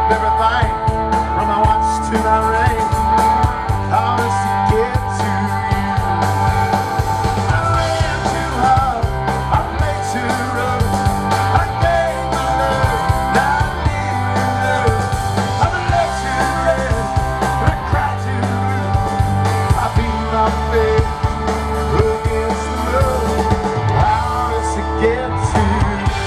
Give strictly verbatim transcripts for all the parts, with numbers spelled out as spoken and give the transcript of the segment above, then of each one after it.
everything from my watch to my ring. How does it get to you? I ran too hard, I played too rough, I gave my love, now I need your love. I'm a love too red, and I cry too blue. I beat my face against the road. How does it get to you?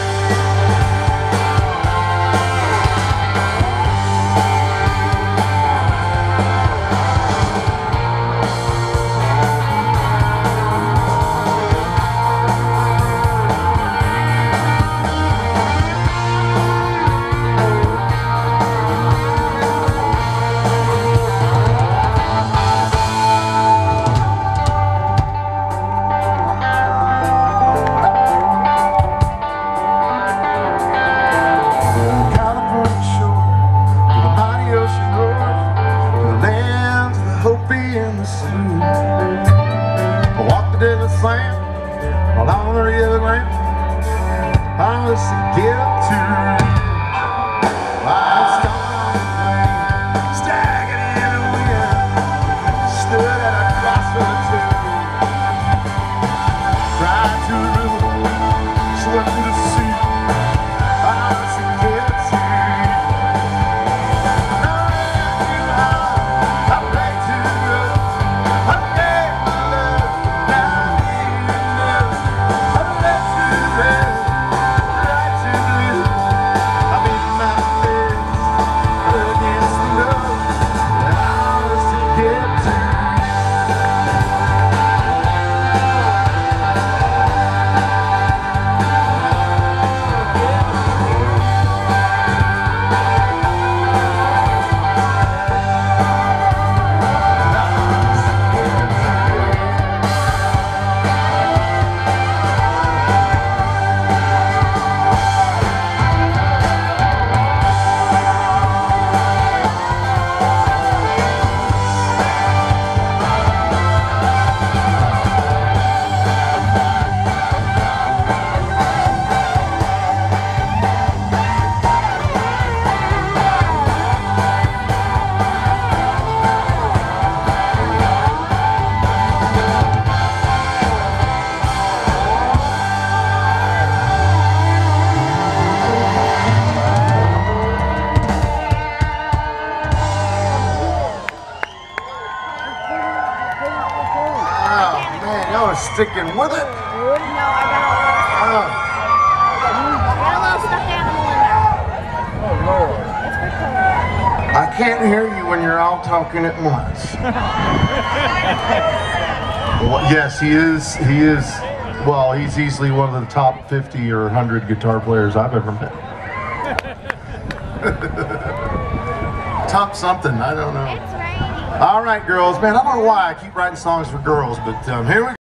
I walked the desert sand along the river bank. How does it get to you? I started on the plane, staggered in the wind, stood at a crossroads too. Cried to the river, swept to the sea. How does it get to you? I ran too hard, I played too rough, I gave my love, now I need your love. I'm left too red, right too blue. I beat my face against the road. How does it get to you? Y'all are sticking with it. No, I got a little, Oh, got a little stuffed animal in there. oh Lord. It's for Cody. I can't hear you when you're all talking at once. Well, yes, he is. He is. Well, he's easily one of the top fifty or one hundred guitar players I've ever met. Top something, I don't know. It's raining. All right, girls. Man, I don't know why I keep writing songs for girls, but um, here we go.